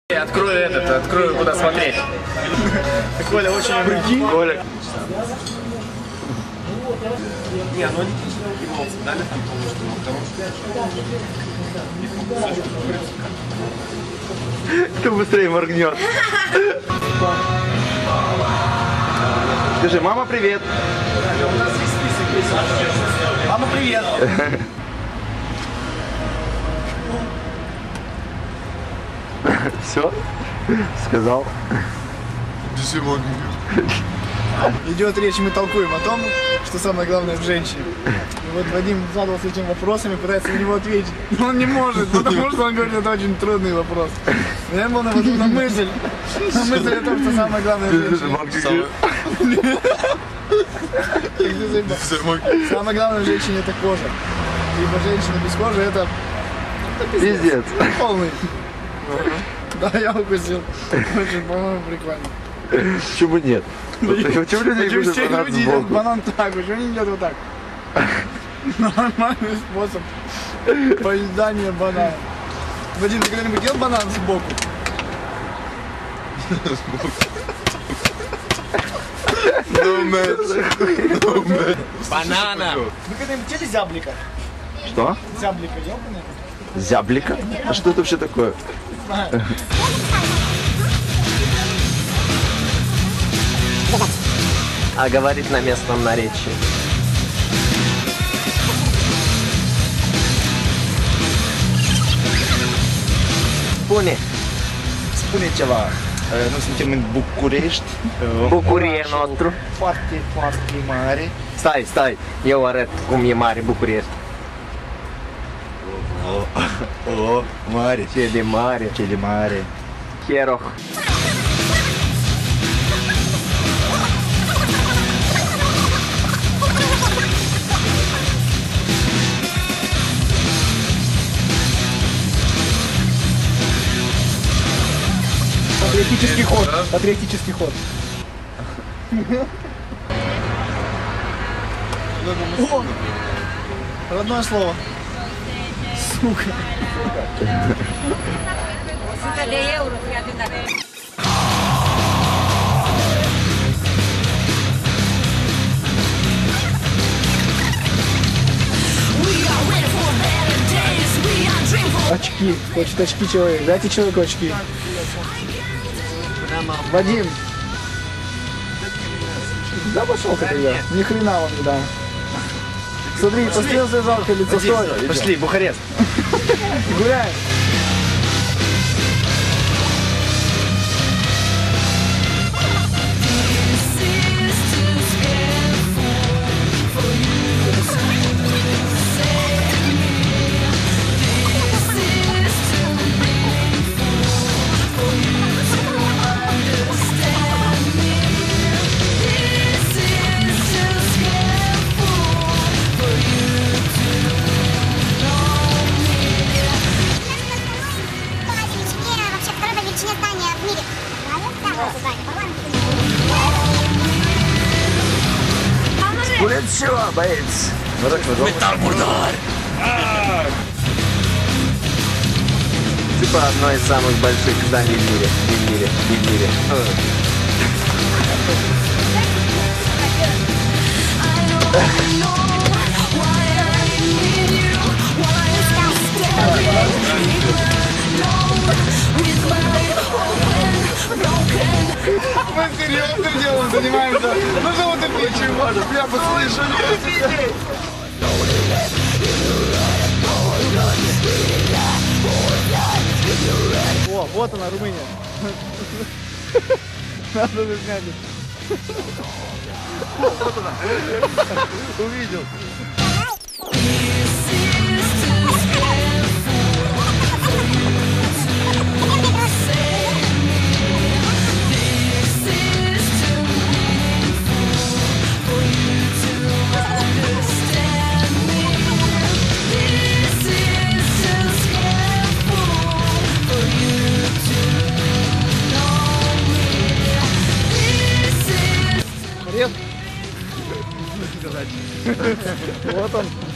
Я открою, куда смотреть. Коля очень прикинь. Коля. Не, ну они дали там, потому что Кто быстрее моргнет. Скажи, мама, привет. у нас есть список. Мама, привет. Все? Сказал. Идет речь, мы толкуем о том, что самое главное в женщине. И вот Вадим задался этим вопросами, пытается на него ответить. Но он не может, потому что он говорит, это очень трудный вопрос. Но я ему на мысль о том, что самое главное в женщине. Самое главное в женщине это кожа. Ибо женщина без кожи это Пиздец. полный. Да, я укусил. Очень, по-моему, прикольно. Почему нет? Почему люди Почему кушают все банан люди едят сбоку? банан так? Почему они едят вот так? Нормальный способ поедания банана. Вадим, ты когда-нибудь ел банан сбоку? Банана! Вы когда-нибудь ели зяблика? Что? Зяблика ел когда-нибудь? Зяблика? А что это вообще такое? Знаю. А говорит на местном наречии. Spune. Spune ceva. Noi suntem în București. Bucurie nostru. Foarte, foarte mare. Stai, eu arăt cum e mare București. O, mare. Ce de mare. Ce de mare. Hieroh. Патриотический ход. Патриотический ход. О! Родное слово. Сука. $100 fiat de Очки. Хочет очки человек. Дайте человеку очки. Вадим. Да пошел ты тогда. Ни хрена вам не дам. Смотри, посмотрел свое жалкое лицо. Стой. Пошли, Бухарест. Гуляй. Spuneți ceva, băieți. Metal Murdar. Типа одно из самых больших зданий в мире. Мы серьезным делом занимаемся. Ну что вот ты почему? Бля, послышал. О, вот она, Румыния. Надо снять. Вот она. Увидел. Привет. Вот он.